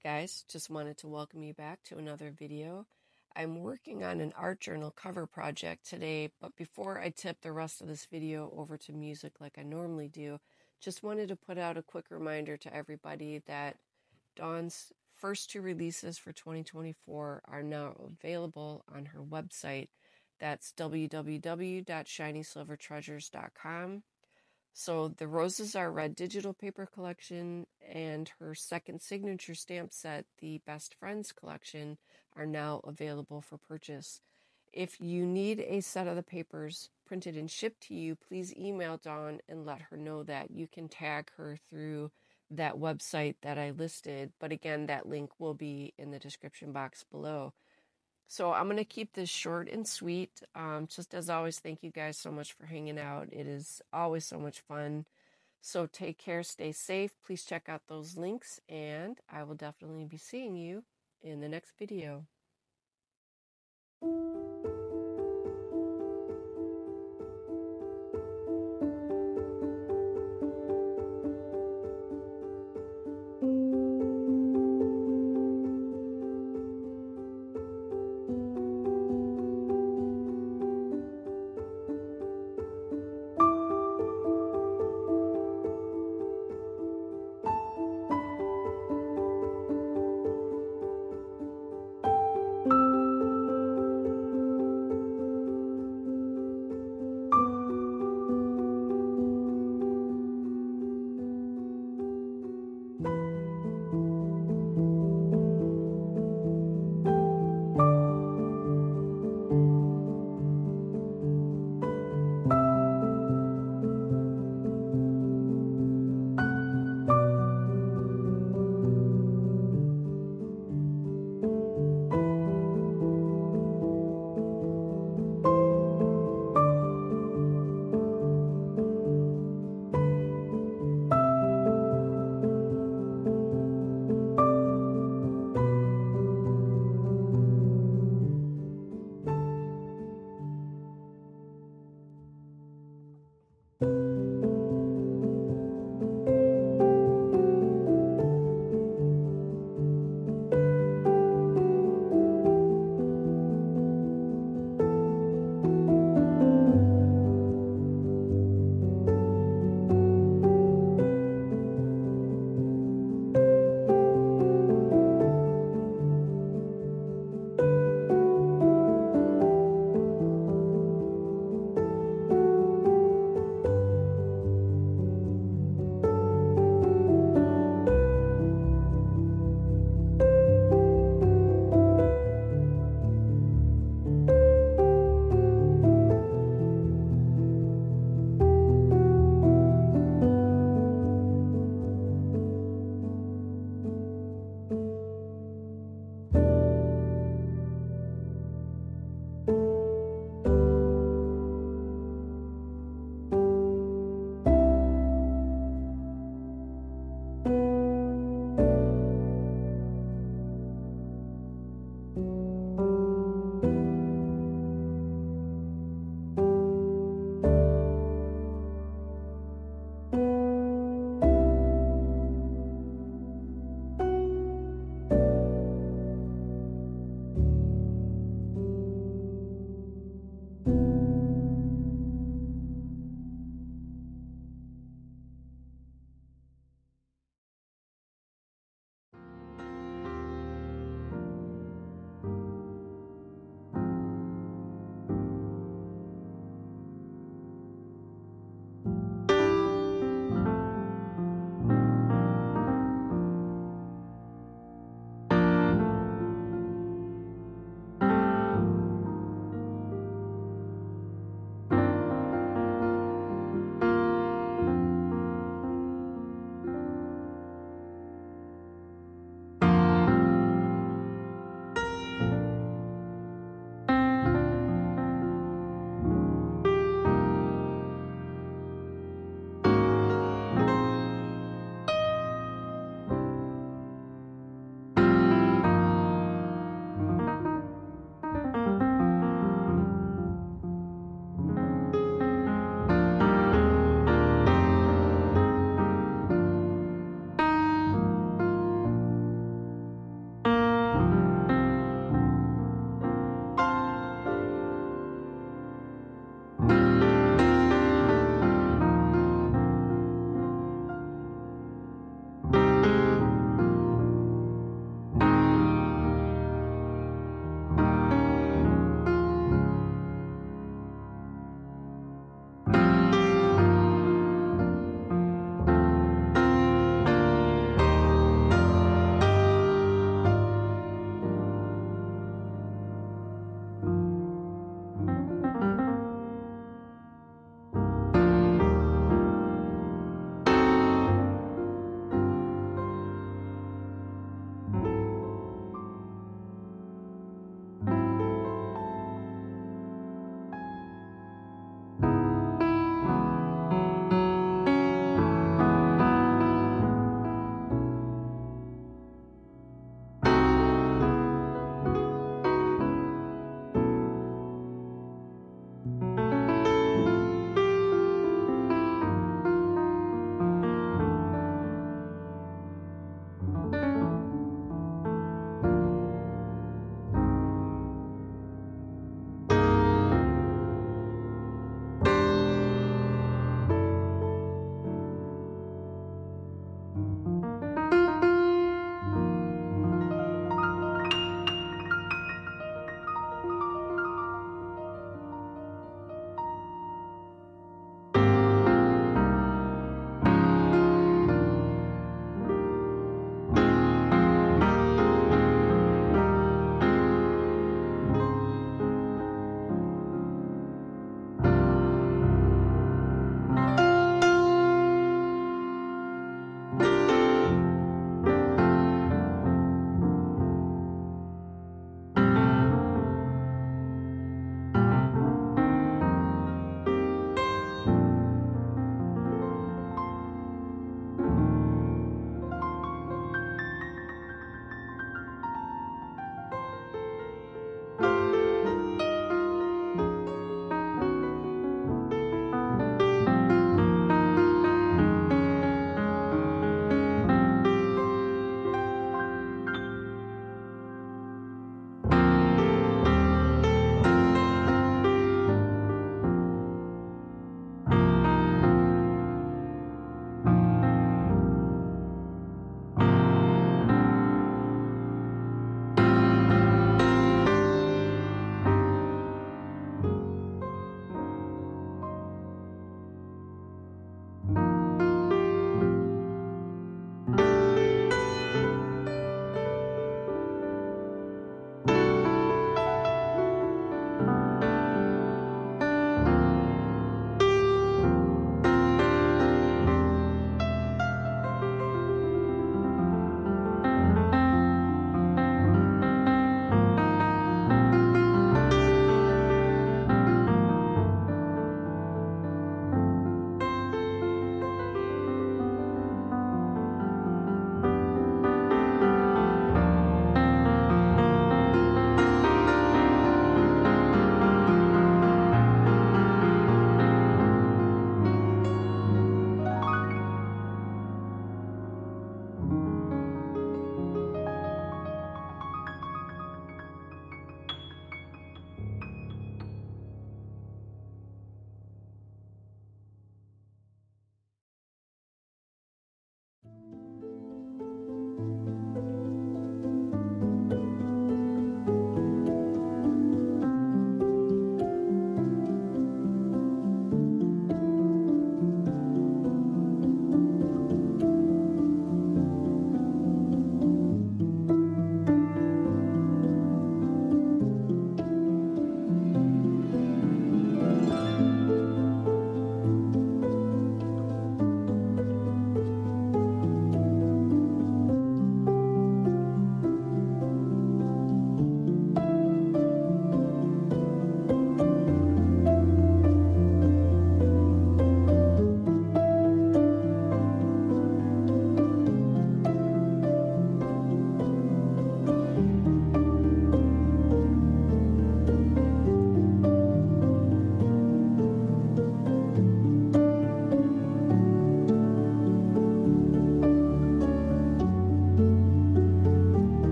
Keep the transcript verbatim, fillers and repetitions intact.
guys, just wanted to welcome you back to another video. I'm working on an art journal cover project today, but before I tip the rest of this video over to music like I normally do, just wanted to put out a quick reminder to everybody that Dawn's first two releases for twenty twenty-four are now available on her website. That's w w w dot shiny silver treasures dot com. So the Roses Are Red digital paper collection and her second signature stamp set, the Best Friends collection, are now available for purchase. If you need a set of the papers printed and shipped to you, please email Dawn and let her know that. You can tag her through that website that I listed, but again, that link will be in the description box below. So I'm going to keep this short and sweet. Um, just as always, thank you guys so much for hanging out. It is always so much fun. So take care, stay safe. Please check out those links, and I will definitely be seeing you in the next video.